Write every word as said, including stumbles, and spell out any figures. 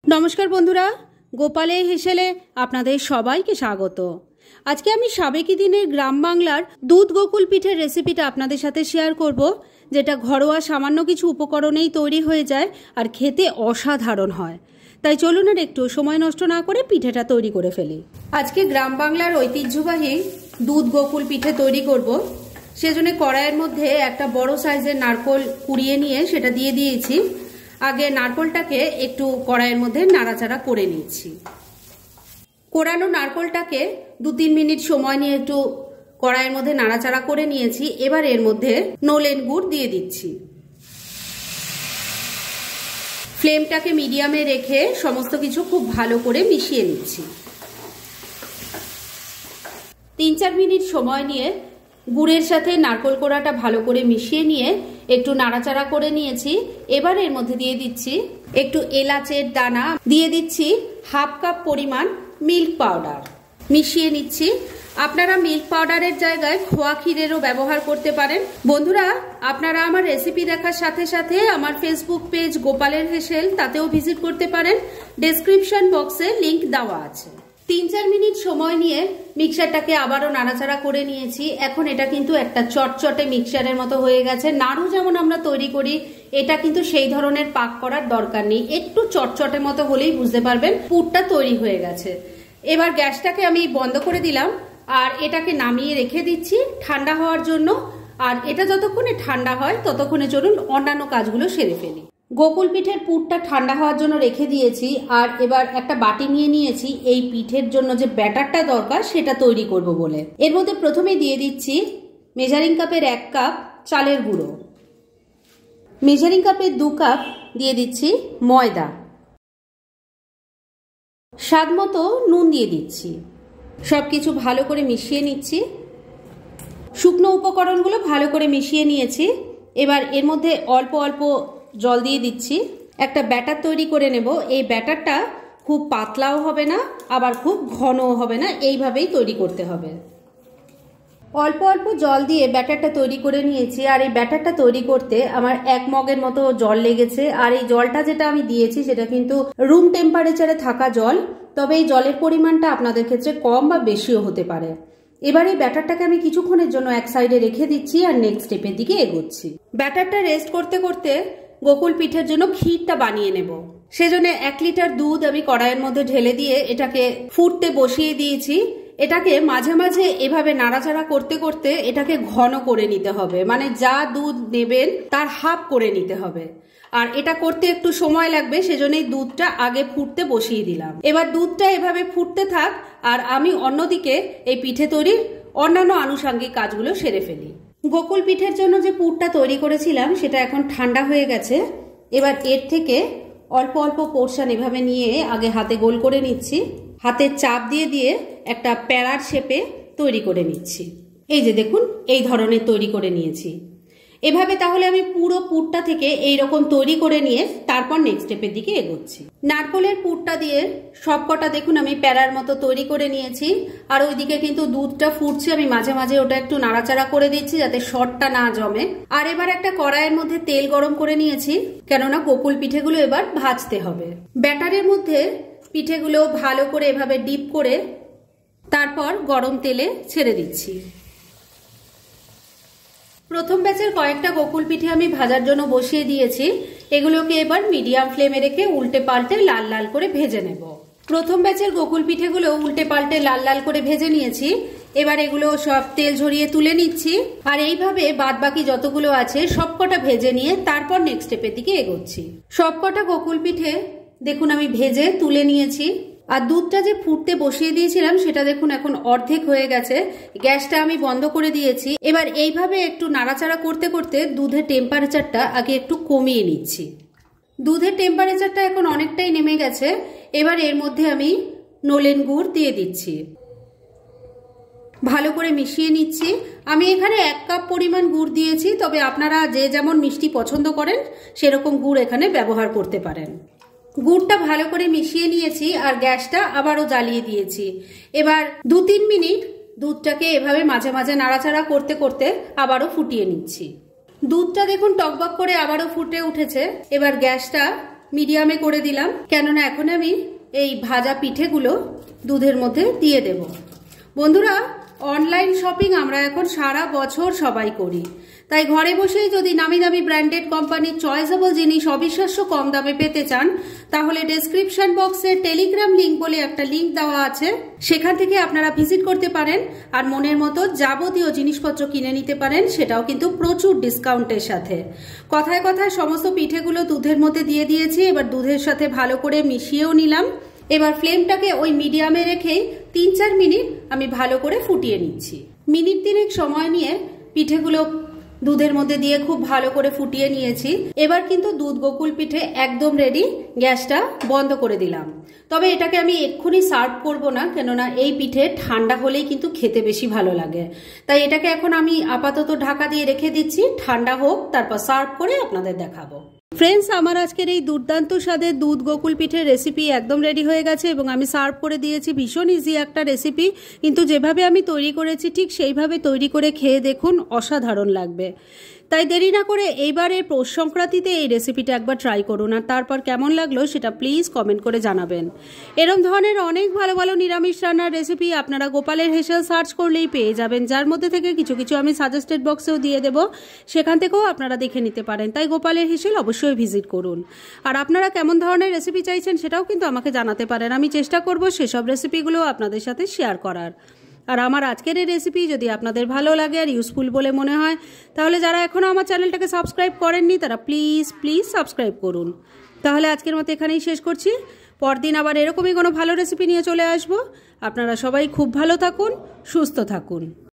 নমস্কার বন্ধুরা, গোপালের হেসেলে আপনাদের সবাইকে স্বাগত। আজকে আমি সাবেকি দিনের গ্রাম বাংলার দুধ গোকুল পিঠের রেসিপিটা আপনাদের সাথে শেয়ার করব, যেটা ঘরোয়া সামান্য কিছু উপকরণেই তৈরি হয়ে যায় আর খেতে অসাধারণ হয়। তাই চলুন আর একটু সময় নষ্ট না করে পিঠেটা তৈরি করে ফেলি। আজকে গ্রাম বাংলার ঐতিহ্যবাহী দুধ গোকুল পিঠে তৈরি করব। সেজন্য কড়াইয়ের মধ্যে একটা বড় সাইজের নারকেল কুড়িয়ে নিয়ে সেটা দিয়ে দিয়েছি। আগে নারকেলটাকে একটু কড়াইয়ের মধ্যে নাড়াচাড়া করে নিচ্ছি। কোরানো নারকেলটাকে দু তিন মিনিট সময় নিয়ে একটু কড়াইয়ের মধ্যে নাড়াচাড়া করে নিয়েছি। এবার এর মধ্যে নলেন গুড় দিয়ে দিচ্ছি। ফ্লেমটাকে মিডিয়ামে রেখে সমস্ত কিছু খুব ভালো করে মিশিয়ে নিচ্ছি। তিন চার মিনিট সময় নিয়ে গুড়ের সাথে নারকেল কোড়াটা ভালো করে মিশিয়ে নিয়ে একটু নাড়াচাড়া করে নিয়েছি। এবার এর মধ্যে দিয়ে দিচ্ছি একটু এলাচের দানা, দিয়ে দিচ্ছি হাফ কাপ পরিমাণ মিল্ক পাউডার, মিশিয়ে নিচ্ছি। আপনারা মিল্ক পাউডারের জায়গায় খোয়া ক্ষীরেরও ব্যবহার করতে পারেন। বন্ধুরা, আপনারা আমার রেসিপি দেখার সাথে সাথে আমার ফেসবুক পেজ গোপালের হেসেল তাতেও ভিজিট করতে পারেন। ডেসক্রিপশন বক্সে লিংক দেওয়া আছে। তিন চার মিনিট সময় নিয়ে মিক্সারটাকে আবারও নাড়াচাড়া করে নিয়েছি। এখন এটা কিন্তু একটা চটচটে মিক্সারের মতো হয়ে গেছে। নাড়ু যেমন আমরা তৈরি করি, এটা কিন্তু সেই ধরনের পাক করার দরকার নেই। একটু চটচটে মতো হলেই বুঝতে পারবেন পুরটা তৈরি হয়ে গেছে। এবার গ্যাসটাকে আমি বন্ধ করে দিলাম আর এটাকে নামিয়ে রেখে দিচ্ছি ঠান্ডা হওয়ার জন্য। আর এটা যতক্ষণে ঠান্ডা হয় ততক্ষণে চলুন অন্যান্য কাজগুলো সেরে ফেলি। গোকুল পিঠের পুরটা ঠান্ডা হওয়ার জন্য রেখে দিয়েছি। আর এবার একটা বাটি নিয়ে নিয়েছি এই পিঠের জন্য যে ব্যাটারটা দরকার সেটা তৈরি করব বলে। এর মধ্যে প্রথমে দিয়ে দিচ্ছি মেজারিং কাপের এক কাপ চালের গুঁড়ো, মেজারিং কাপের দু কাপ দিয়ে দিচ্ছি ময়দা, স্বাদ মতো নুন দিয়ে দিচ্ছি। সবকিছু ভালো করে মিশিয়ে নিচ্ছি। শুকনো উপকরণগুলো ভালো করে মিশিয়ে নিয়েছি। এবার এর মধ্যে অল্প অল্প জল দিয়ে দিচ্ছি। একটা ব্যাটার তৈরি করে নেব। এই ব্যাটারটা খুব পাতলাও হবে না আবার খুব ঘনও হবে না, এইভাবেই তৈরি করতে হবে। অল্প অল্প জল দিয়ে ব্যাটারটা তৈরি করে নিয়েছি। আর এই ব্যাটারটা তৈরি করতে আমার এক মগের মতো জল লেগেছে। আর এই জলটা যেটা আমি দিয়েছি সেটা কিন্তু রুম টেম্পারেচারে থাকা জল, তবে এই জলের পরিমাণটা আপনাদের ক্ষেত্রে কম বা বেশিও হতে পারে। এবার এই ব্যাটারটাকে আমি কিছুক্ষণের জন্য এক সাইডে রেখে দিচ্ছি আর নেক্সট স্টেপের দিকে এগোচ্ছি। ব্যাটারটা রেস্ট করতে করতে গোকুল পিঠের জন্য ক্ষীরটা বানিয়ে নেব। সেজন্য এক লিটার দুধ আমি কড়াইয়ের মধ্যে ঢেলে দিয়ে এটাকে ফুটতে বসিয়ে দিয়েছি। এটাকে মাঝে মাঝে এভাবে নাড়াচাড়া করতে করতে এটাকে ঘন করে নিতে হবে, মানে যা দুধ নেবেন তার হাফ করে নিতে হবে। আর এটা করতে একটু সময় লাগবে, সেজন্যই দুধটা আগে ফুটতে বসিয়ে দিলাম। এবার দুধটা এভাবে ফুটতে থাক আর আমি অন্যদিকে এই পিঠে তৈরির অন্যান্য আনুষঙ্গিক কাজগুলো সেরে ফেলি। গোকুল পিঠের জন্য যে পুরটা তৈরি করেছিলাম সেটা এখন ঠান্ডা হয়ে গেছে। এবার এর থেকে অল্প অল্প পোর্শন এভাবে নিয়ে আগে হাতে গোল করে নিচ্ছি। হাতে চাপ দিয়ে দিয়ে একটা প্যারার শেপে তৈরি করে নিচ্ছি। এই যে দেখুন, এই ধরনের তৈরি করে নিয়েছি। এভাবে তাহলে আমি পুরো পুরটা থেকে এইরকম তৈরি করে নিয়ে তারপর নেক্সট স্টেপের দিকে এগোচ্ছি। নারকেলের পুরটা দিয়ে সবকটা দেখুন আমি প্যারার মতো তৈরি করে নিয়েছি। আর ওইদিকে কিন্তু দুধটা ফুটছে, আমি মাঝে মাঝে ওটা একটু নাড়াচাড়া করে দিচ্ছি যাতে শর্টটা না জমে। আর এবার একটা কড়াইয়ের মধ্যে তেল গরম করে নিয়েছি, কেননা গোকুল পিঠেগুলো এবার ভাজতে হবে। ব্যাটারের মধ্যে পিঠেগুলো ভালো করে এভাবে ডিপ করে তারপর গরম তেলে ছেড়ে দিচ্ছি। প্রথম ব্যাচের কয়েকটা গোকুল পিঠে আমি ভাজার জন্য বসিয়ে দিয়েছি। এগুলোকে এবার মিডিয়াম ফ্লেমে রেখে উল্টে পাল্টে লাল লাল করে ভেজে নেব। প্রথম ব্যাচের গোকুল পিঠেগুলো উল্টে পাল্টে লাল লাল করে ভেজে নিয়েছি। এবার এগুলো সব তেল ঝরিয়ে তুলে নিচ্ছি। আর এইভাবে বাদ বাকি যতগুলো আছে সবকটা ভেজে নিয়ে তারপর নেক্সট স্টেপের দিকে এগোচ্ছি। সবকটা গোকুল পিঠে দেখুন আমি ভেজে তুলে নিয়েছি। আর দুধটা যে ফুটতে বসিয়ে দিয়েছিলাম সেটা দেখুন এখন অর্ধেক হয়ে গেছে। গ্যাসটা আমি বন্ধ করে দিয়েছি। এবার এইভাবে একটু নাড়াচাড়া করতে করতে দুধের টেম্পারেচারটা আগে একটু কমিয়ে নিচ্ছি। দুধের টেম্পারেচারটা এখন অনেকটাই নেমে গেছে। এবার এর মধ্যে আমি নলেন গুড় দিয়ে দিচ্ছি, ভালো করে মিশিয়ে নিচ্ছি। আমি এখানে এক কাপ পরিমাণ গুড় দিয়েছি, তবে আপনারা যে যেমন মিষ্টি পছন্দ করেন সেরকম গুড় এখানে ব্যবহার করতে পারেন। গুড়টা ভালো করে মিশিয়ে নিয়েছি আর গ্যাসটা আবারও জ্বালিয়ে দিয়েছি। এবার দু তিন মিনিট দুধটাকে এভাবে মাঝে মাঝে নাড়াচাড়া করতে করতে আবারও ফুটিয়ে নিচ্ছি। দুধটা দেখুন টকবক করে আবারও ফুটে উঠেছে। এবার গ্যাসটা মিডিয়ামে করে দিলাম, কেননা এখন আমি এই ভাজা পিঠেগুলো দুধের মধ্যে দিয়ে দেব। বন্ধুরা, অনলাইন শপিং আমরা এখন সারা বছর সবাই করি, তাই ঘরে বসেই যদি নামি দামি ব্র্যান্ডেড কোম্পানির চয়েসেবল জিনিস অবিশ্বাস্য কম দামে পেতে চান, তাহলে ডেসক্রিপশন বক্সে টেলিগ্রাম লিঙ্ক বলে একটা লিঙ্ক দেওয়া আছে, সেখান থেকে আপনারা ভিজিট করতে পারেন আর মনের মতো যাবতীয় জিনিসপত্র কিনে নিতে পারেন, সেটাও কিন্তু প্রচুর ডিসকাউন্টের সাথে। কথায় কথায় সমস্ত পিঠেগুলো দুধের মধ্যে দিয়ে দিয়েছি, এবার দুধের সাথে ভালো করে মিশিয়েও নিলাম। এবার ফ্লেমটাকে ওই মিডিয়ামে রেখেই তিন চার মিনিট আমি ভালো করে ফুটিয়ে নিচ্ছি। মিনিট তিনেক সময় নিয়ে পিঠেগুলো দুধের মধ্যে দিয়ে খুব ভালো করে ফুটিয়ে নিয়েছি। এবার কিন্তু দুধ গোকুল পিঠে একদম রেডি। গ্যাসটা বন্ধ করে দিলাম। তবে এটাকে আমি এক্ষুনি সার্ভ করব না, কেননা এই পিঠে ঠান্ডা হলেই কিন্তু খেতে বেশি ভালো লাগে। তাই এটাকে এখন আমি আপাতত ঢাকা দিয়ে রেখে দিচ্ছি, ঠান্ডা হোক, তারপর সার্ভ করে আপনাদের দেখাবো। ফ্রেন্ডস, আমার আজকের এই দুর্দান্ত স্বাদের দুধ গোকুল পিঠের রেসিপি একদম রেডি হয়ে গেছে এবং আমি সার্ভ করে দিয়েছি। ভীষণ ইজি একটা রেসিপি, কিন্তু যেভাবে আমি তৈরি করেছি ঠিক সেইভাবে তৈরি করে খেয়ে দেখুন, অসাধারণ লাগবে। তাই দেরি না করে এইবারের পৌষ সংক্রান্তিতে এই রেসিপিটা একবার ট্রাই করুন, আর তারপর কেমন লাগলো সেটা প্লিজ কমেন্ট করে জানাবেন। এরম ধরনের অনেক ভালো ভালো নিরামিষ রান্নার রেসিপি আপনারা গোপালের হেসেল সার্চ করলেই পেয়ে যাবেন, যার মধ্যে থেকে কিছু কিছু আমি সাজেস্টেড বক্সেও দিয়ে দেবো, সেখান থেকেও আপনারা দেখে নিতে পারেন। তাই গোপালের হেসেল অবশ্যই ভিজিট করুন। আর আপনারা কেমন ধরনের রেসিপি চাইছেন সেটাও কিন্তু আমাকে জানাতে পারেন, আমি চেষ্টা করব সেসব রেসিপিগুলো আপনাদের সাথে শেয়ার করার। আর আমার আজকের এই রেসিপি যদি আপনাদের ভালো লাগে আর ইউজফুল বলে মনে হয়, তাহলে যারা এখনও আমার চ্যানেলটাকে সাবস্ক্রাইব করেননি তারা প্লিজ প্লিজ সাবস্ক্রাইব করুন। তাহলে আজকের মতো এখানেই শেষ করছি। পরদিন আবার এরকমই কোনো ভালো রেসিপি নিয়ে চলে আসব। আপনারা সবাই খুব ভালো থাকুন, সুস্থ থাকুন।